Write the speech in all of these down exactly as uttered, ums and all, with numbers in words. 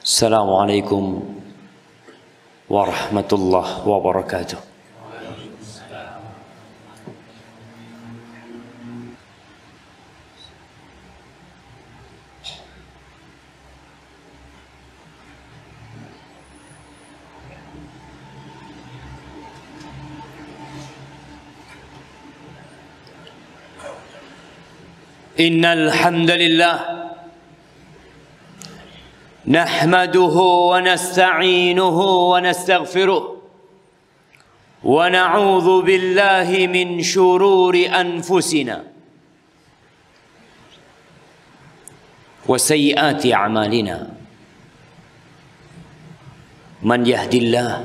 Assalamualaikum warahmatullahi wabarakatuh. Innal hamdalillah nahmaduhu wa nasta'inuhu wa nastaghfiruh wa na'udzu billahi min shururi anfusina wa sayyiati a'malina. Man yahdillah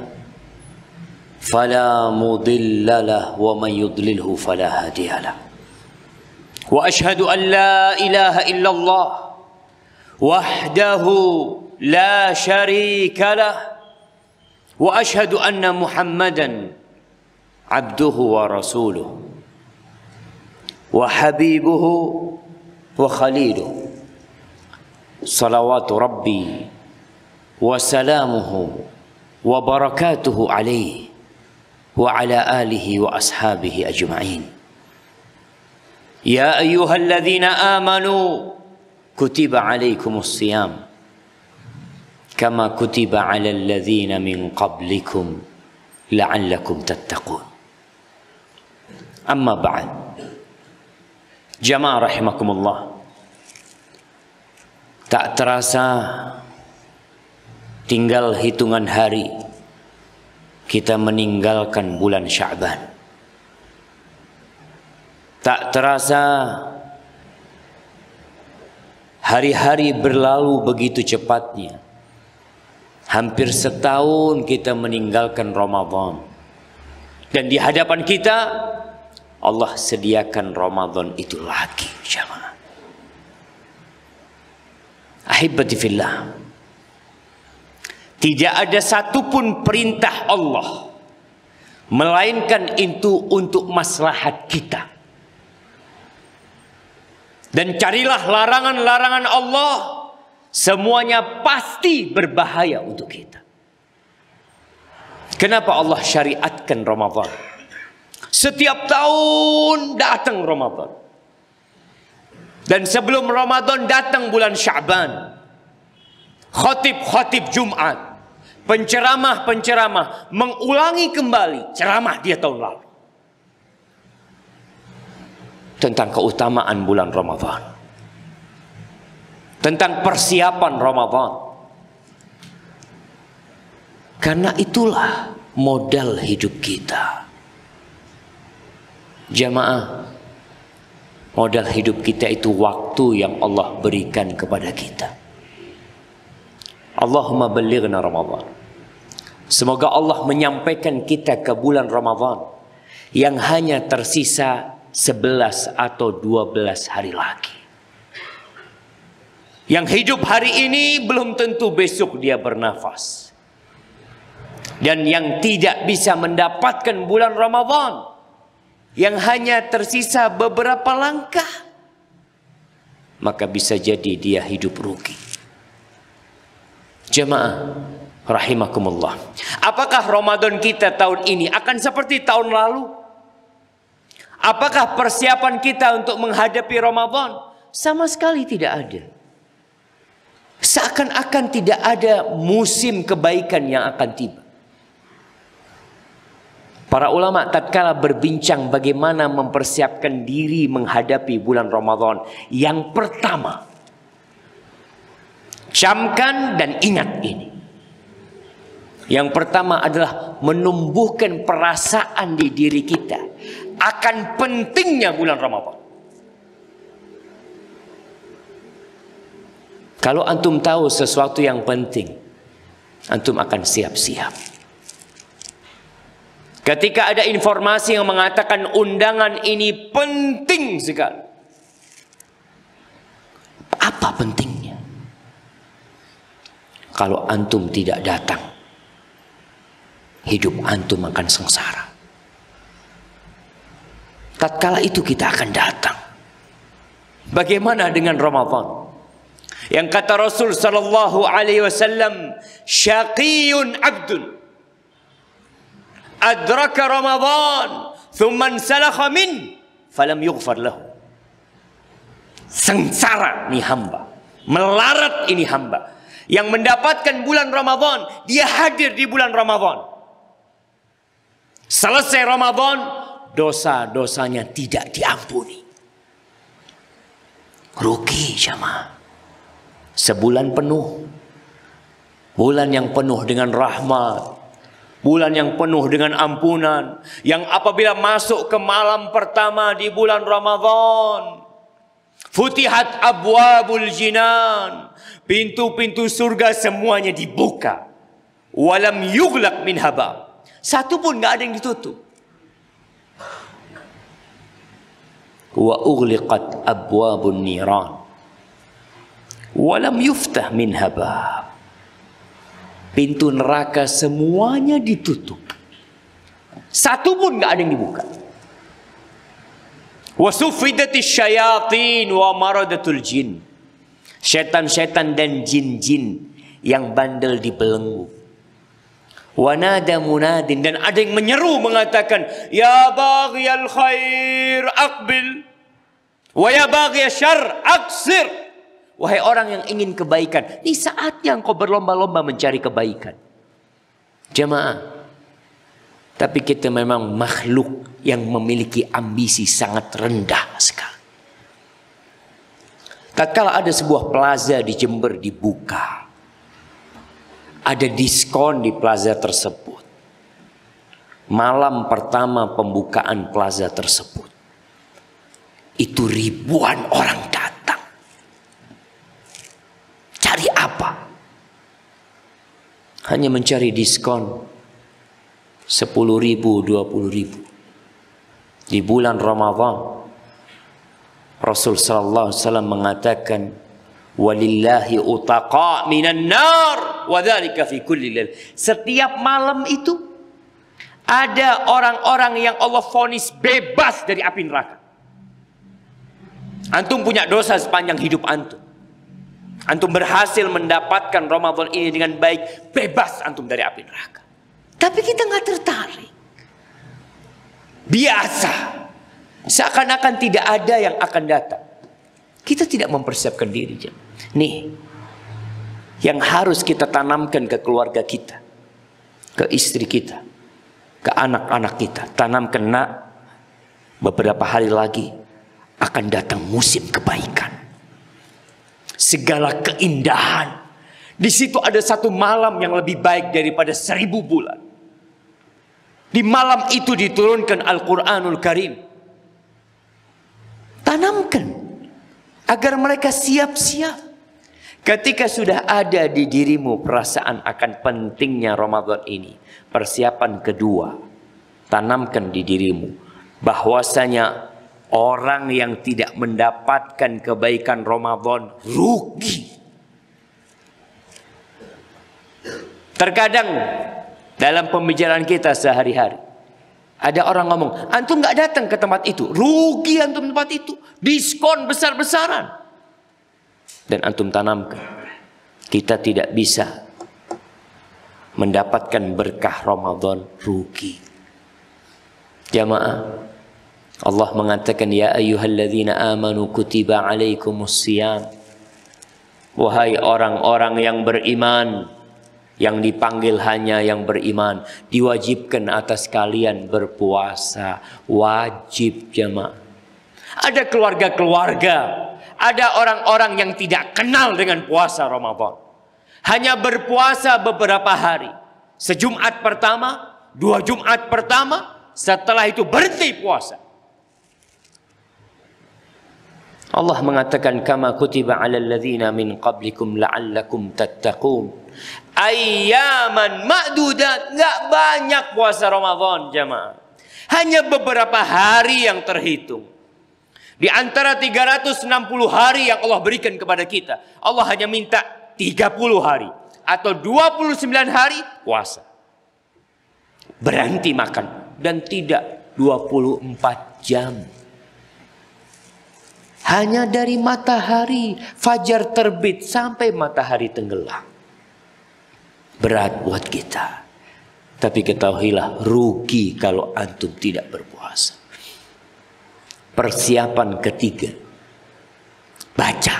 fala mudilla lahu wa man yudlilhu fala hadiya lahu. Wa ashhadu an la ilaha illallah wahdahu la syarika lah wa ashhadu anna Muhammadan abduhu wa rasuluh wa habibuhu wa khaliluh. Salawatu rabbi wa salamuhu wa barakatuhu alaihi wa ala alihi wa ashabihi ajma'in. Ya ayyuhalladzina amanu kutiba alaikumus siyam kama kutiba alal ladzina min qablikum la'allakum tattaqun. Amma ba'd. Jamaah rahimakumullah. Tak terasa tinggal hitungan hari kita meninggalkan bulan Sya'ban. Tak terasa hari-hari berlalu begitu cepatnya. Hampir setahun kita meninggalkan Ramadan. Dan di hadapan kita Allah sediakan Ramadan itu lagi, jamaah. Ahibati fillah. Tidak ada satupun perintah Allah melainkan itu untuk maslahat kita. Dan carilah larangan-larangan Allah, semuanya pasti berbahaya untuk kita. Kenapa Allah syariatkan Ramadan? Setiap tahun datang Ramadan. Dan sebelum Ramadan datang bulan Sya'ban. Khatib-khatib Jumat, penceramah-penceramah mengulangi kembali ceramah dia tahun lalu tentang keutamaan bulan Ramadan, tentang persiapan Ramadan. Karena itulah modal hidup kita, jamaah. Modal hidup kita itu waktu yang Allah berikan kepada kita. Allahumma ballighna Ramadan. Semoga Allah menyampaikan kita ke bulan Ramadan yang hanya tersisa sebelas atau dua belas hari lagi. Yang hidup hari ini belum tentu besok dia bernafas. Dan yang tidak bisa mendapatkan bulan Ramadan yang hanya tersisa beberapa langkah, maka bisa jadi dia hidup rugi. Jemaah rahimakumullah. Apakah Ramadan kita tahun ini akan seperti tahun lalu? Apakah persiapan kita untuk menghadapi Ramadan? Sama sekali tidak ada. Seakan-akan tidak ada musim kebaikan yang akan tiba. Para ulama tatkala berbincang bagaimana mempersiapkan diri menghadapi bulan Ramadan. Yang pertama, camkan dan ingat ini. Yang pertama adalah menumbuhkan perasaan di diri kita akan pentingnya bulan Ramadan. Kalau antum tahu sesuatu yang penting, antum akan siap-siap. Ketika ada informasi yang mengatakan undangan ini penting sekali, apa pentingnya? Kalau antum tidak datang, hidup antum akan sengsara. Tatkala itu kita akan datang. Bagaimana dengan Ramadan? Yang kata Rasul sallallahu alaihi wasallam, syaqiyun abdun adraka Ramadan thumma salakha min falam yughfar lahu. Sengsara ini hamba, melarat ini hamba yang mendapatkan bulan Ramadan, dia hadir di bulan Ramadan. Selesai Ramadan, dosa-dosanya tidak diampuni. Rugi jemaah. Sebulan penuh, bulan yang penuh dengan rahmat, bulan yang penuh dengan ampunan, yang apabila masuk ke malam pertama di bulan Ramadan, futihat abwabul jinan, pintu-pintu surga semuanya dibuka, walam yughlaq min haba, satu pun nggak ada yang ditutup. Wa ughliqat abwabun niran walam yuftah min habab. Pintu neraka semuanya ditutup, satu pun nggak ada yang dibuka. Wa suffidatis syayatin wa maradatul jin, setan-setan dan jin-jin yang bandel dibelenggu. Wa nada munadin, dan ada yang menyeru mengatakan, ya baghiyal khair aqbil wa ya baghiyasy syarr aqsir. Wahai orang yang ingin kebaikan, ini saatnya engkau berlomba-lomba mencari kebaikan. Jemaah, tapi kita memang makhluk yang memiliki ambisi sangat rendah sekali. Tatkala ada sebuah plaza di Jember dibuka, ada diskon di plaza tersebut. Malam pertama pembukaan plaza tersebut, itu ribuan orang datang. Cari apa? Hanya mencari diskon sepuluh ribu, dua puluh ribu. Di bulan Ramadan, Rasul sallallahu alaihi wasallam mengatakan, walillahi utaqa minan nar wa dzalika fi kulli lail. Setiap malam itu ada orang-orang yang Allah vonis bebas dari api neraka. Antum punya dosa sepanjang hidup antum. Antum berhasil mendapatkan Ramadan ini dengan baik, bebas antum dari api neraka. Tapi kita nggak tertarik. Biasa. Seakan-akan tidak ada yang akan datang. Kita tidak mempersiapkan diri. Nih, yang harus kita tanamkan ke keluarga kita, ke istri kita, ke anak-anak kita. Tanamkan, nak, beberapa hari lagi akan datang musim kebaikan. Segala keindahan. Di situ ada satu malam yang lebih baik daripada seribu bulan. Di malam itu diturunkan Al-Quranul Karim. Tanamkan agar mereka siap-siap. Ketika sudah ada di dirimu perasaan akan pentingnya Ramadan ini, persiapan kedua, tanamkan di dirimu bahwasanya orang yang tidak mendapatkan kebaikan Ramadan rugi. Terkadang dalam pembicaraan kita sehari-hari, ada orang ngomong, antum nggak datang ke tempat itu, rugi antum tempat itu, diskon besar-besaran. Dan antum tanamkan, kita tidak bisa mendapatkan berkah Ramadan, rugi. Jamaah, Allah mengatakan, ya ayyuhalladzina amanu kutiba alaikumusiyam. Wahai orang-orang yang beriman, yang dipanggil hanya yang beriman, diwajibkan atas kalian berpuasa. Wajib jemaah. Ada keluarga-keluarga, ada orang-orang yang tidak kenal dengan puasa Ramadan. Hanya berpuasa beberapa hari. Sejumat pertama, dua Jumat pertama, setelah itu berhenti puasa. Allah mengatakan, kama kutiba 'alal ladzina min qablikum la'allakum tattaqun. Ayyaman ma'dudat, enggak banyak puasa Ramadan jemaah. Hanya beberapa hari yang terhitung. Di antara tiga ratus enam puluh hari yang Allah berikan kepada kita, Allah hanya minta tiga puluh hari atau dua puluh sembilan hari puasa. Berhenti makan dan tidak dua puluh empat jam. Hanya dari matahari fajar terbit sampai matahari tenggelam. Berat buat kita. Tapi ketahuilah, rugi kalau antum tidak berpuasa. Persiapan ketiga, baca.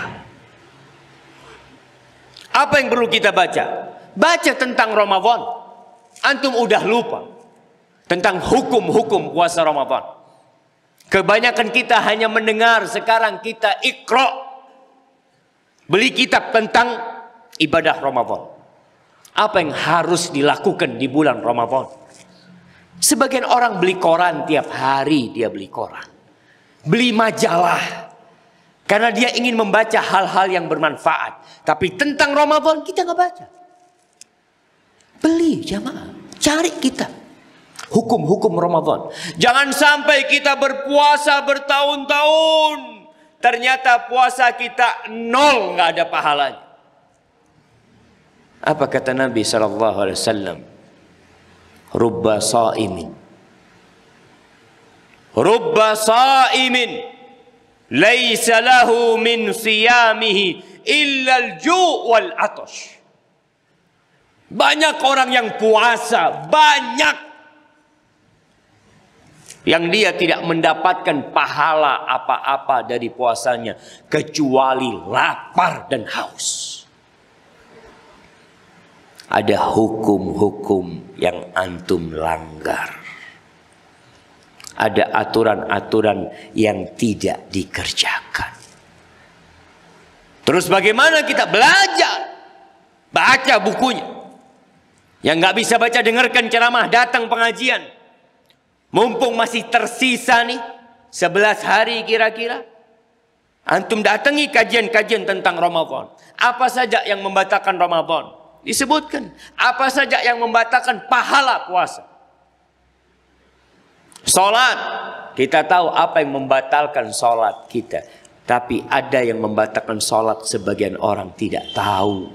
Apa yang perlu kita baca? Baca tentang Ramadan. Antum udah lupa tentang hukum-hukum puasa Ramadan. Kebanyakan kita hanya mendengar, sekarang kita Iqra. Beli kitab tentang ibadah Ramadan. Apa yang harus dilakukan di bulan Ramadan? Sebagian orang beli koran tiap hari, dia beli koran. Beli majalah. Karena dia ingin membaca hal-hal yang bermanfaat. Tapi tentang Ramadan kita nggak baca. Beli jamaah, cari kita. Hukum-hukum Ramadan. Jangan sampai kita berpuasa bertahun-tahun, ternyata puasa kita nol, nggak ada pahalanya. Apa kata Nabi Sallallahu Alaihi Wasallam? Rubba sa'imin, Rubba sa'imin, laisa lahu min siyamihi illa al-ju' wal atash. Banyak orang yang puasa, banyak yang dia tidak mendapatkan pahala apa-apa dari puasanya kecuali lapar dan haus. Ada hukum-hukum yang antum langgar. Ada aturan-aturan yang tidak dikerjakan. Terus bagaimana kita belajar? Baca bukunya. Yang nggak bisa baca, dengarkan ceramah, datang pengajian. Mumpung masih tersisa nih sebelas hari kira-kira, antum datangi kajian-kajian tentang Ramadan. Apa saja yang membatalkan Ramadan? Disebutkan. Apa saja yang membatalkan pahala puasa? Salat, kita tahu apa yang membatalkan salat kita. Tapi ada yang membatalkan salat sebagian orang tidak tahu.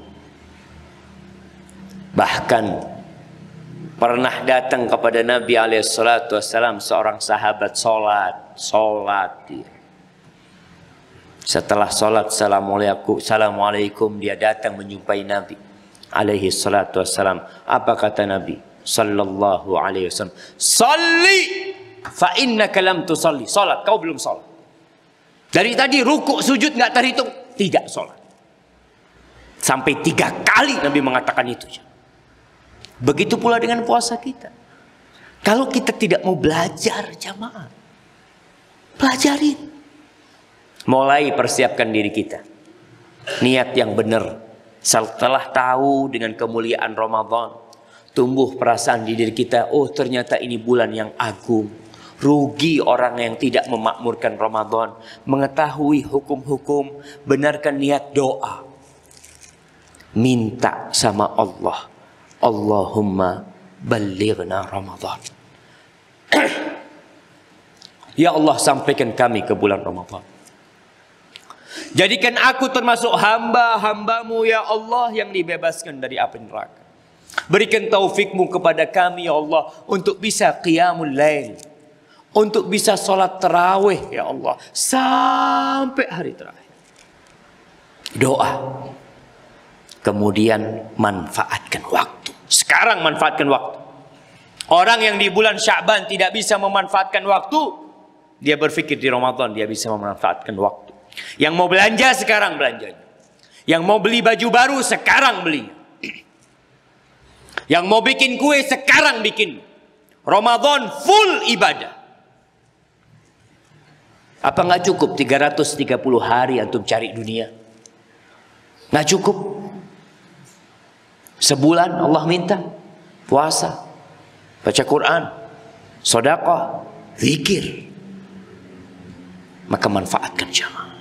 Bahkan pernah datang kepada Nabi alaihi salatu wassalam seorang sahabat sholat, sholat dia. Setelah sholat, assalamualaikum, assalamualaikum, dia datang menjumpai Nabi alaihi salatu wassalam. Apa kata Nabi sallallahu alaihi wasallam? Salli fa innaka lam tusalli. Sholat, kau belum sholat. Dari tadi rukuk sujud nggak terhitung, tidak sholat. Sampai tiga kali Nabi mengatakan itu. Begitu pula dengan puasa kita. Kalau kita tidak mau belajar jamaah, pelajarin. Mulai persiapkan diri kita. Niat yang benar. Setelah tahu dengan kemuliaan Ramadan, tumbuh perasaan di diri kita, oh ternyata ini bulan yang agung. Rugi orang yang tidak memakmurkan Ramadan. Mengetahui hukum-hukum, benarkan niat doa. Minta sama Allah. Allahumma balighna Ramadan. Ya Allah, sampaikan kami ke bulan Ramadan. Jadikan aku termasuk hamba-hambamu ya Allah yang dibebaskan dari api neraka. Berikan taufikmu kepada kami ya Allah untuk bisa qiyamul lail, untuk bisa sholat tarawih ya Allah sampai hari terakhir. Doa. Kemudian manfaatkan waktu. Sekarang manfaatkan waktu. Orang yang di bulan Sya'ban tidak bisa memanfaatkan waktu, dia berpikir di Ramadan dia bisa memanfaatkan waktu. Yang mau belanja sekarang belanjanya. Yang mau beli baju baru sekarang beli. Yang mau bikin kue sekarang bikin. Ramadan full ibadah. Apa nggak cukup tiga ratus tiga puluh hari antum cari dunia? Nggak cukup. Sebulan Allah minta puasa, baca Quran, sedekah, zikir. Maka manfaatkan jamaah.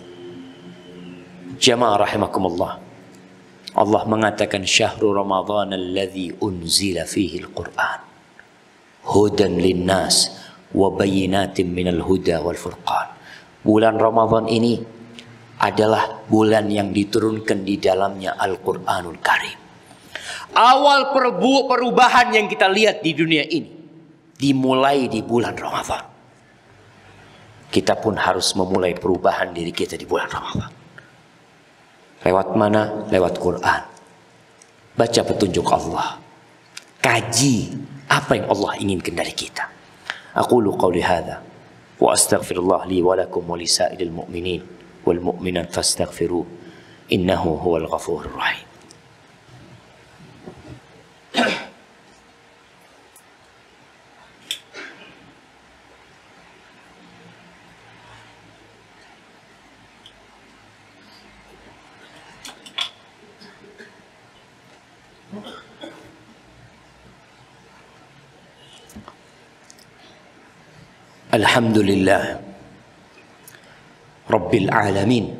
Jamaah rahimakumullah. Allah mengatakan syahrul Ramadan alladzi unzila fihi al-Quran hudan linnas wa bayyinatin minal huda wal furqan. Bulan Ramadan ini adalah bulan yang diturunkan di dalamnya Al-Quranul Karim. Awal perubahan yang kita lihat di dunia ini dimulai di bulan Ramadan. kita pun harus memulai perubahan diri kita di bulan Ramadan. Lewat mana? Lewat Quran. Baca petunjuk Allah. Kaji apa yang Allah inginkan dari kita. Aqulu qawli hadza wa astaghfirullah li wa lakum wa lisairil mu'minin wal mu'minat fastaghfiruh innahu huwal ghafurur rahim. Alhamdulillah Rabbil alamin,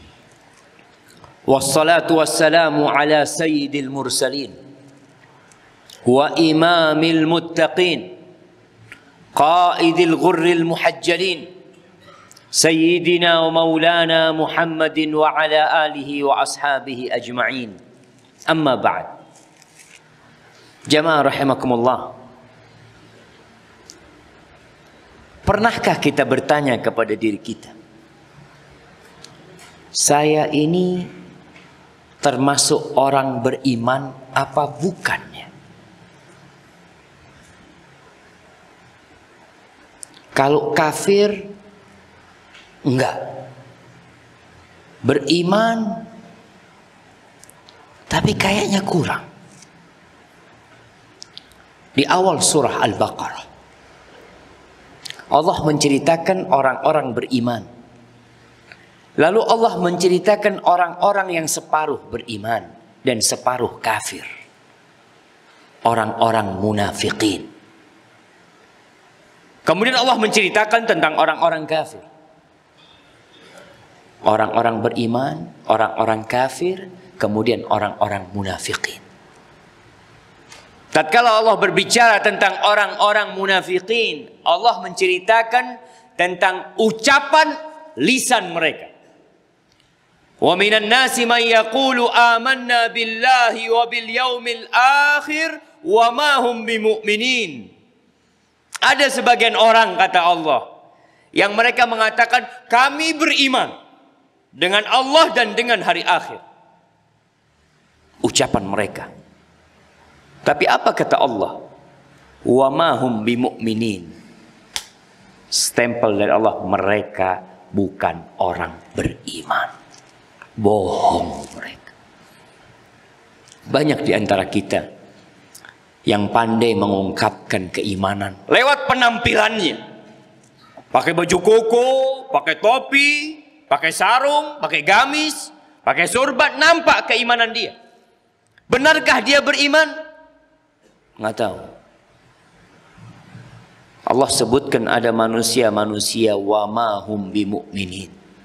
wassalatu wassalamu ala sayyidil mursalin wa imamil muttaqin qaidil ghurril muhajjalin sayyidina wa maulana Muhammadin wa ala alihi wa ashabihi ajma'in. Amma ba'd. Jamaah rahimakumullah, pernahkah kita bertanya kepada diri kita, saya ini termasuk orang beriman apa bukannya? Kalau kafir, enggak. Beriman, tapi kayaknya kurang. Di awal surah Al-Baqarah, Allah menceritakan orang-orang beriman. Lalu Allah menceritakan orang-orang yang separuh beriman dan separuh kafir. Orang-orang munafikin. Kemudian Allah menceritakan tentang orang-orang kafir. Orang-orang beriman, orang-orang kafir, kemudian orang-orang munafikin. Tatkala Allah berbicara tentang orang-orang munafikin, Allah menceritakan tentang ucapan lisan mereka. Wa minan nasi man yaqulu amanna billahi wa bil yaumil akhir wa ma hum bimu'minin. Ada sebagian orang, kata Allah, yang mereka mengatakan kami beriman dengan Allah dan dengan hari akhir. Ucapan mereka. Tapi apa kata Allah? Wa ma hum bimu'minin. Stempel dari Allah, mereka bukan orang beriman. Bohong mereka. Banyak di antara kita yang pandai mengungkapkan keimanan lewat penampilannya. Pakai baju koko, pakai topi, pakai sarung, pakai gamis, pakai surbat, nampak keimanan dia. Benarkah dia beriman? Nggak tahu. Allah sebutkan ada manusia-manusia wa ma hum bimu'minin.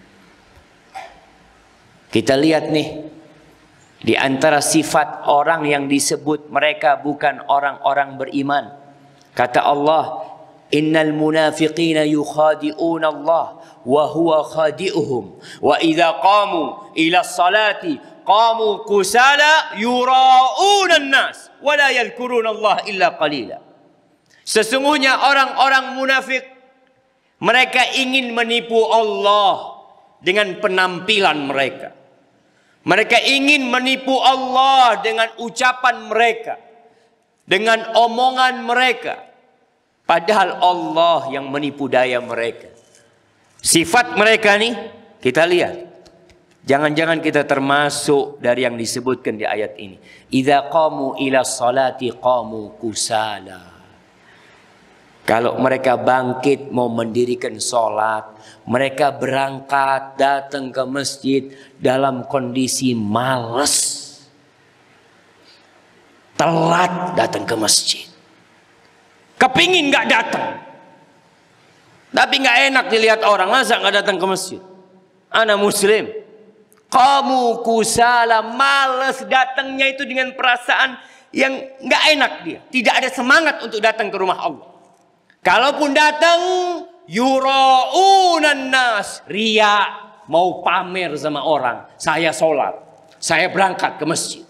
Kita lihat nih, di antara sifat orang yang disebut mereka bukan orang-orang beriman. Kata Allah, innal munafiqina yukhadi'una Allah wa huwa khadi'uhum wa idza qamu ila salati qamu kusala yura'una an-nas wa la yadhkuruna Allah illa qalila. Sesungguhnya orang-orang munafik, mereka ingin menipu Allah dengan penampilan mereka. Mereka ingin menipu Allah dengan ucapan mereka, dengan omongan mereka. Padahal Allah yang menipu daya mereka. Sifat mereka nih kita lihat. Jangan-jangan kita termasuk dari yang disebutkan di ayat ini. Idza qamu ila salati qamu kusala. Kalau mereka bangkit mau mendirikan sholat, mereka berangkat datang ke masjid dalam kondisi malas. Telat datang ke masjid. Kepingin gak datang. Tapi gak enak dilihat orang. Masa gak datang ke masjid? Ana muslim. Kamu kusala, malas datangnya itu dengan perasaan yang gak enak dia. Tidak ada semangat untuk datang ke rumah Allah. Kalaupun datang, yura'unan nas, ria, mau pamer sama orang. Saya sholat, saya berangkat ke masjid.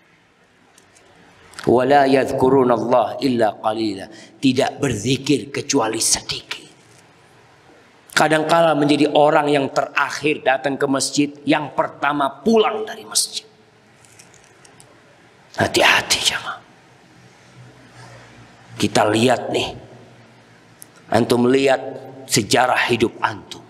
Wala yadhkuruna Allah illa qalila, tidak berzikir kecuali sedikit. kadangkala menjadi orang yang terakhir datang ke masjid, yang pertama pulang dari masjid. Hati-hati jemaah. Kita lihat nih, antum lihat sejarah hidup antum.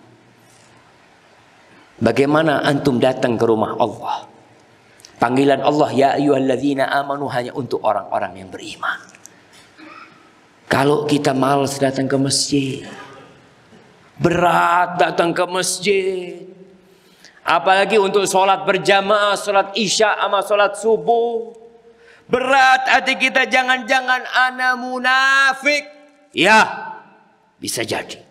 Bagaimana antum datang ke rumah Allah. Panggilan Allah, ya ayyuhalladzina amanu, hanya untuk orang-orang yang beriman. Kalau kita malas datang ke masjid, berat datang ke masjid, apalagi untuk sholat berjamaah, sholat isya sama sholat subuh, berat hati kita, jangan-jangan ana munafik. Ya, bisa jadi.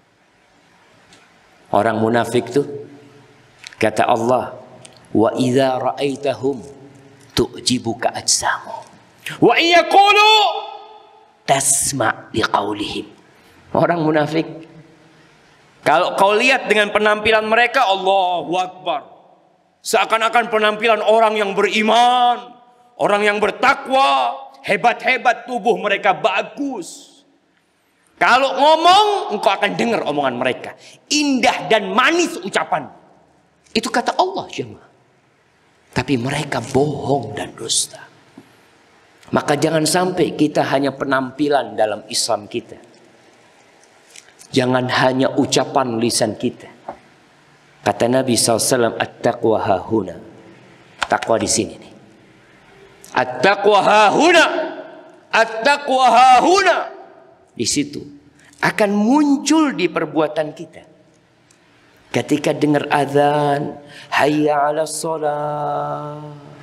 Orang munafik tuh, kata Allah, wa idza ra'aitahum tu'jibuka ajsamuhum wa yaqulu tasma' liqaulihim. Orang munafik, kalau kau lihat dengan penampilan mereka, Allahu Akbar, seakan-akan penampilan orang yang beriman, orang yang bertakwa, hebat-hebat, tubuh mereka bagus. Kalau ngomong, engkau akan dengar omongan mereka, indah dan manis ucapan. Itu kata Allah jemaah. Tapi mereka bohong dan dusta. Maka jangan sampai kita hanya penampilan dalam Islam kita. Jangan hanya ucapan lisan kita. Kata Nabi shallallahu alaihi wasallam, at-taqwa hahuna. Takwa di sini nih. At-taqwa hahuna. At-taqwa hahuna. Di situ akan muncul di perbuatan kita. Ketika dengar azan, hayya 'alas shalah,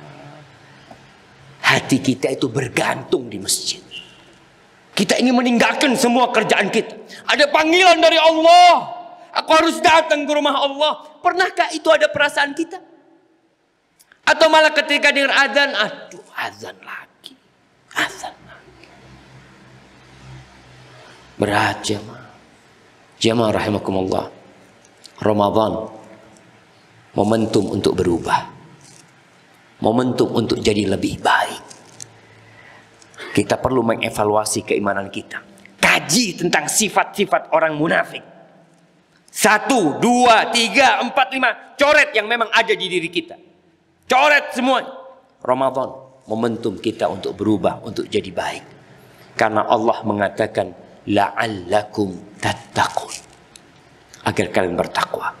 hati kita itu bergantung di masjid. Kita ingin meninggalkan semua kerjaan kita. Ada panggilan dari Allah, aku harus datang ke rumah Allah. Pernahkah itu ada perasaan kita? Atau malah ketika dengar azan, aduh azan lagi, azan lagi. Berat jemaah. Jemaah rahimakumullah. Ramadan momentum untuk berubah, momentum untuk jadi lebih baik. Kita perlu mengevaluasi keimanan kita, kaji tentang sifat-sifat orang munafik. Satu, dua, tiga, empat, lima, coret yang memang ada di diri kita, coret semua. Ramadan momentum kita untuk berubah, untuk jadi baik, karena Allah mengatakan la'allakum tattaqun, agar kalian bertakwa.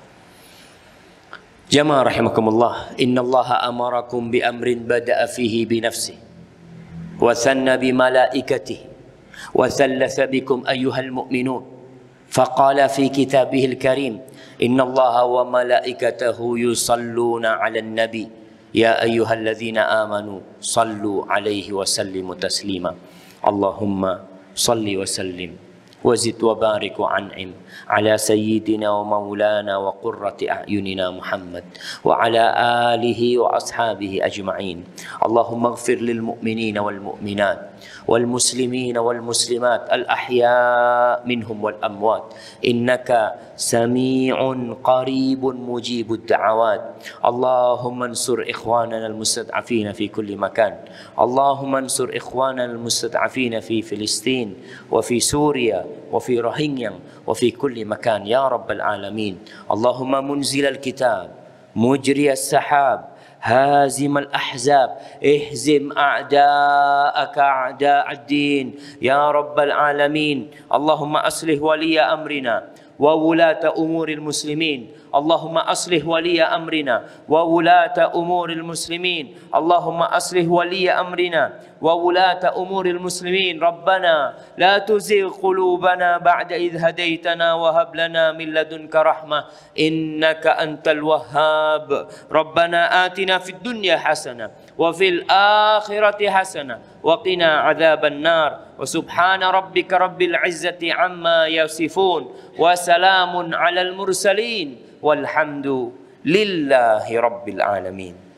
Jamaah rahimakumullah, innallaha amarakum bi amrin bada'a fihi bi nafsihi wa thanna bi malaikatihi wa thallatha bikum ayyuhal mu'minun faqala fi kitabihil karim innallaha wa malaikatahu yusalluna 'alan nabi ya ayyuhalladzina amanu sallu 'alaihi wa sallimu taslima. Allahumma salli wa sallim وزد وبارك وأنعم على سيدنا ومولانا وقرة أعيننا محمد وعلى آله وأصحابه أجمعين. اللهم اغفر للمؤمنين والمؤمنات والمسلمين والمسلمات الأحياء منهم والأموات إنك سميع قريب مجيب الدعوات. اللهم انصر إخواننا المستضعفين في كل مكان. اللهم انصر إخواننا المستضعفين في فلسطين وفي سوريا وفي روهينيا وفي كل مكان يا رب العالمين. اللهم منزل الكتاب مجري السحاب هازم الأحزاب اهزم أعداءك أعداء الدين يا رب العالمين. اللهم أصلح ولي أمرنا وولاة أمور المسلمين. اللهم أصلح ولي أمرنا وولاة أمور المسلمين. اللهم أصلح ولي أمرنا وولاة أمور المسلمين. ربنا لا تزغ قلوبنا بعد إذ هديتنا وهب لنا من لدنك رحمة إنك أنت الوهاب. ربنا آتنا في الدنيا حسنة وفي الآخرة حسنة وقنا عذاب النار. وسبحان ربك رب العزة عما يصفون وسلام على المرسلين والحمد لله رب العالمين.